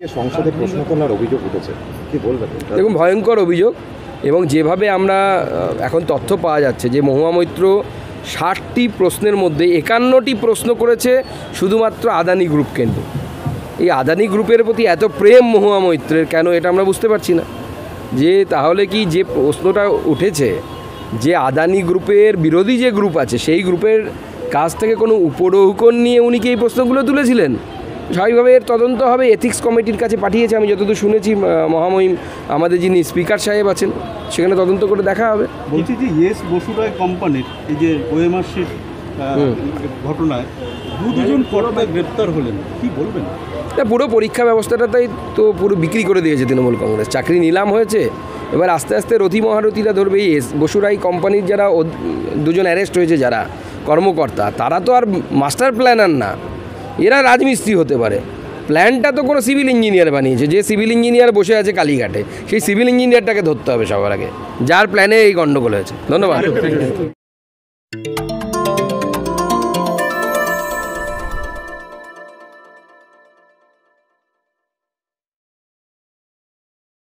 সংসদে প্রশ্ন তোলার অভিযোগ উঠেছে, কি বলবেন? দেখুন, ভয়ঙ্কর অভিযোগ। এবং যেভাবে আমরা এখন তথ্য পাওয়া যাচ্ছে যে মহুয়া মৈত্র 60টি প্রশ্নের মধ্যে 51টি প্রশ্ন করেছে শুধুমাত্র আদানি গ্রুপ কেন্দ্র। এই আদানি গ্রুপের প্রতি এত প্রেম মহুয়া মৈত্রের কেন, এটা আমরা বুঝতে পারছি না। যে তাহলে কি যে প্রশ্নটা উঠেছে যে আদানি গ্রুপের বিরোধী যে গ্রুপ আছে সেই গ্রুপের কাছ থেকে কোনো উপঢৌকন নিয়ে উনি কি এই প্রশ্নগুলো তুলেছিলেন? স্বাভাবিকভাবে এর তদন্ত হবে, এথিক্স কমিটির কাছে পাঠিয়েছে। আমি যতদূর শুনেছি মহামহিম আমাদের যিনি স্পিকার সাহেব আছেন সেখানে তদন্ত করে দেখা হবে। বলছি যে ইয়েস বসুরায় কোম্পানির এই যে ওএমআরসির ঘটনায় দুজন কর্তা গ্রেপ্তার হলেন, কি বলবেন? পুরো পরীক্ষা ব্যবস্থাটাই তো পুরো বিক্রি করে দিয়েছে তৃণমূল কংগ্রেস। চাকরি নিলাম হয়েছে, এবার আস্তে আস্তে রথী মহারথীরা ধরবে। এই বসুরাই কোম্পানির যারা দুজন অ্যারেস্ট হয়েছে যারা কর্মকর্তা, তারা তো আর মাস্টার প্ল্যানার না, এরা রাজমিস্ত্রি হতে পারে। প্ল্যানটা তো কোনো সিভিল ইঞ্জিনিয়ার বানিয়েছে, যে সিভিল ইঞ্জিনিয়ার বসে আছে কালীঘাটে, সেই সিভিল ইঞ্জিনিয়ারটাকে ধরতে হবে সবার আগে, যার প্ল্যানে এই গণ্ডগোল হয়েছে। ধন্যবাদ।